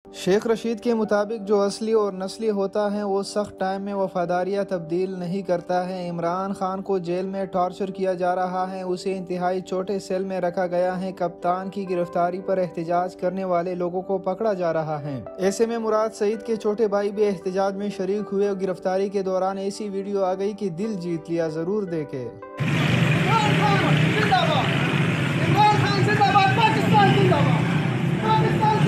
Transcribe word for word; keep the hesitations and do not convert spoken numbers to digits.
शेख रशीद के मुताबिक जो असली और नस्ली होता है वो सख्त टाइम में वफादारियाँ तब्दील नहीं करता है। इमरान खान को जेल में टॉर्चर किया जा रहा है, उसे इंतहाई छोटे सेल में रखा गया है। कप्तान की गिरफ्तारी पर एहतजाज करने वाले लोगों को पकड़ा जा रहा है। ऐसे में मुराद सईद के छोटे भाई भी एहतजाज में शरीक हुए। गिरफ्तारी के दौरान ऐसी वीडियो आ गई कि दिल जीत लिया। जरूर देखे। इमरान खान जिंदाबाद, पाकिस्तान जिंदाबाद, पाकिस्तान